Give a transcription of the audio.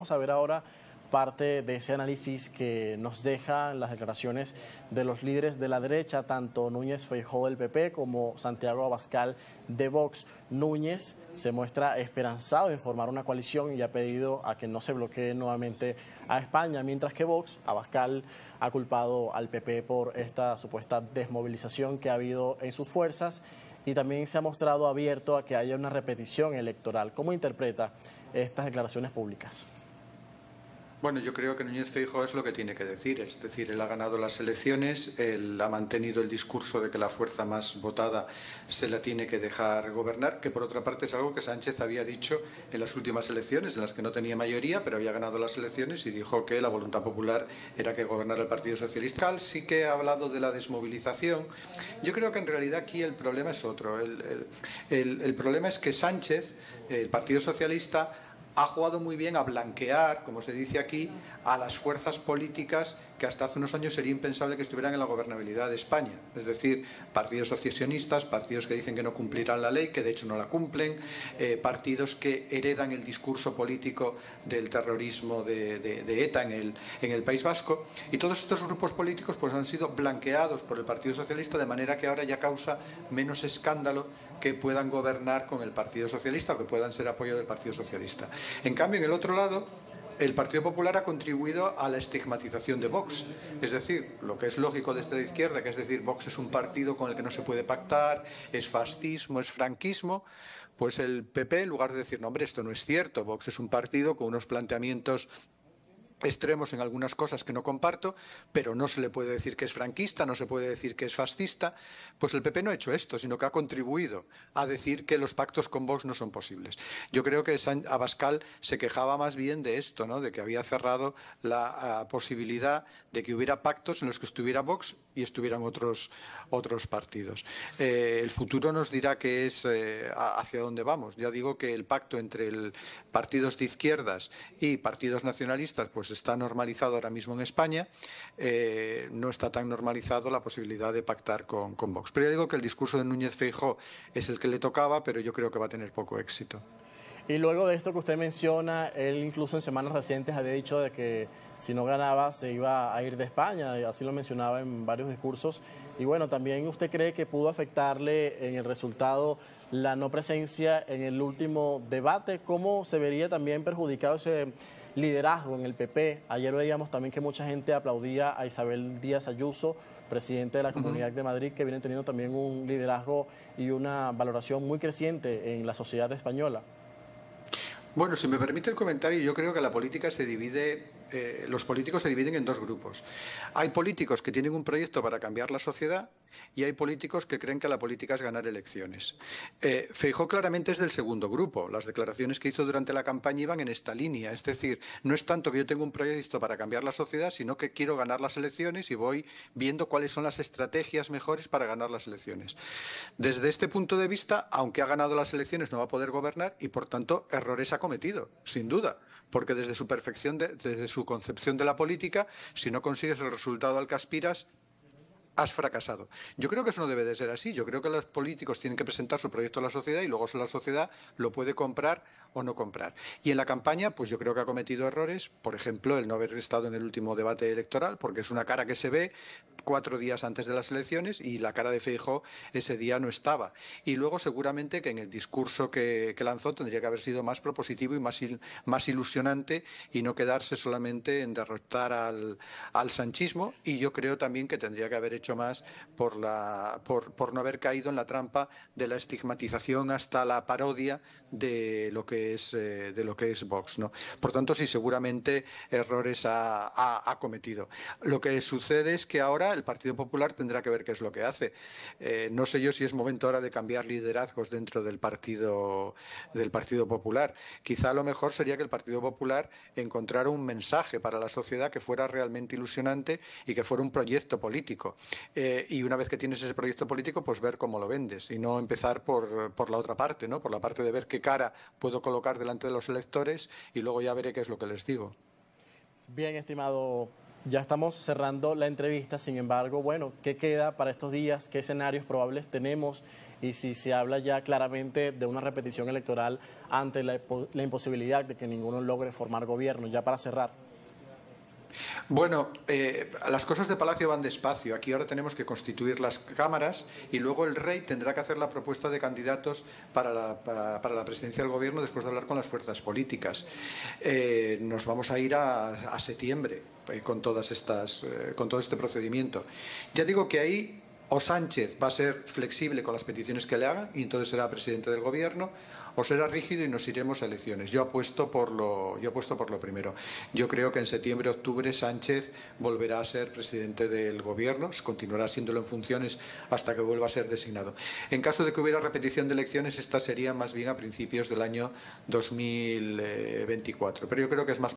Vamos a ver ahora parte de ese análisis que nos dejan las declaraciones de los líderes de la derecha, tanto Núñez Feijóo del PP como Santiago Abascal de Vox. Núñez se muestra esperanzado en formar una coalición y ha pedido a que no se bloquee nuevamente a España, mientras que Vox, Abascal, ha culpado al PP por esta supuesta desmovilización que ha habido en sus fuerzas y también se ha mostrado abierto a que haya una repetición electoral. ¿Cómo interpreta estas declaraciones públicas? Bueno, yo creo que Núñez Feijóo es lo que tiene que decir, es decir, él ha ganado las elecciones, él ha mantenido el discurso de que la fuerza más votada se la tiene que dejar gobernar, que por otra parte es algo que Sánchez había dicho en las últimas elecciones, en las que no tenía mayoría, pero había ganado las elecciones y dijo que la voluntad popular era que gobernara el Partido Socialista. Sí que ha hablado de la desmovilización. Yo creo que en realidad aquí el problema es otro. El problema es que Sánchez, el Partido Socialista, ha jugado muy bien a blanquear, como se dice aquí, a las fuerzas políticas que hasta hace unos años sería impensable que estuvieran en la gobernabilidad de España. Es decir, partidos secesionistas, partidos que dicen que no cumplirán la ley, que de hecho no la cumplen, partidos que heredan el discurso político del terrorismo de ETA en el País Vasco. Y todos estos grupos políticos pues, han sido blanqueados por el Partido Socialista, de manera que ahora ya causa menos escándalo que puedan gobernar con el Partido Socialista o que puedan ser apoyo del Partido Socialista. En cambio, en el otro lado, el Partido Popular ha contribuido a la estigmatización de Vox. Es decir, lo que es lógico desde la izquierda, que es decir, Vox es un partido con el que no se puede pactar, es fascismo, es franquismo, pues el PP, en lugar de decir, no, hombre, esto no es cierto, Vox es un partido con unos planteamientos extremos en algunas cosas que no comparto, pero no se le puede decir que es franquista, no se puede decir que es fascista, pues el PP no ha hecho esto, sino que ha contribuido a decir que los pactos con Vox no son posibles. Yo creo que Abascal se quejaba más bien de esto, ¿no? De que había cerrado la posibilidad de que hubiera pactos en los que estuviera Vox y estuvieran otros partidos. El futuro nos dirá qué es hacia dónde vamos. Ya digo que el pacto entre partidos de izquierdas y partidos nacionalistas pues está normalizado ahora mismo en España, no está tan normalizado la posibilidad de pactar con Vox. Pero ya digo que el discurso de Núñez Feijóo es el que le tocaba, pero yo creo que va a tener poco éxito. Y luego de esto que usted menciona, él incluso en semanas recientes había dicho de que si no ganaba se iba a ir de España, y así lo mencionaba en varios discursos. Y bueno, también usted cree que pudo afectarle en el resultado la no presencia en el último debate. ¿Cómo se vería también perjudicado ese liderazgo en el PP? Ayer veíamos también que mucha gente aplaudía a Isabel Díaz Ayuso, presidente de la Comunidad de Madrid, que viene teniendo también un liderazgo y una valoración muy creciente en la sociedad española. Bueno, si me permite el comentario, yo creo que la política se divide, los políticos se dividen en dos grupos. Hay políticos que tienen un proyecto para cambiar la sociedad y hay políticos que creen que la política es ganar elecciones. Feijóo claramente es del segundo grupo. Las declaraciones que hizo durante la campaña iban en esta línea. Es decir, no es tanto que yo tenga un proyecto para cambiar la sociedad, sino que quiero ganar las elecciones y voy viendo cuáles son las estrategias mejores para ganar las elecciones. Desde este punto de vista, aunque ha ganado las elecciones, no va a poder gobernar y, por tanto, errores ha cometido, sin duda, porque desde su desde su concepción de la política, si no consigues el resultado al que aspiras, has fracasado. Yo creo que eso no debe de ser así. Yo creo que los políticos tienen que presentar su proyecto a la sociedad y luego la sociedad lo puede comprar o no comprar. Y en la campaña, pues yo creo que ha cometido errores, por ejemplo, el no haber estado en el último debate electoral, porque es una cara que se ve 4 días antes de las elecciones y la cara de Feijóo ese día no estaba. Y luego seguramente que en el discurso que lanzó tendría que haber sido más propositivo y más ilusionante y no quedarse solamente en derrotar al sanchismo, y yo creo también que tendría que haber hecho más por no haber caído en la trampa de la estigmatización hasta la parodia de lo que es Vox, ¿no? Por tanto, sí, seguramente errores ha cometido. Lo que sucede es que ahora el Partido Popular tendrá que ver qué es lo que hace. No sé yo si es momento ahora de cambiar liderazgos dentro del Partido Popular. Quizá lo mejor sería que el Partido Popular encontrara un mensaje para la sociedad que fuera realmente ilusionante y que fuera un proyecto político. Y una vez que tienes ese proyecto político, pues ver cómo lo vendes y no empezar por la otra parte, ¿no? Por la parte de ver qué cara puedo colocar delante de los electores y luego ya veré qué es lo que les digo. Bien, estimado, ya estamos cerrando la entrevista. Sin embargo, bueno, ¿qué queda para estos días? ¿Qué escenarios probables tenemos y si se habla ya claramente de una repetición electoral ante la imposibilidad de que ninguno logre formar gobierno. Ya para cerrar. Bueno, las cosas de Palacio van despacio. Aquí ahora tenemos que constituir las cámaras y luego el rey tendrá que hacer la propuesta de candidatos para la presidencia del gobierno después de hablar con las fuerzas políticas. Nos vamos a ir a septiembre con todo este procedimiento. Ya digo que ahí o Sánchez va a ser flexible con las peticiones que le hagan y entonces será presidente del gobierno, o será rígido y nos iremos a elecciones. Yo apuesto por lo primero. Yo creo que en septiembre, octubre Sánchez volverá a ser presidente del gobierno, continuará siéndolo en funciones hasta que vuelva a ser designado. En caso de que hubiera repetición de elecciones, esta sería más bien a principios del año 2024. Pero yo creo que es más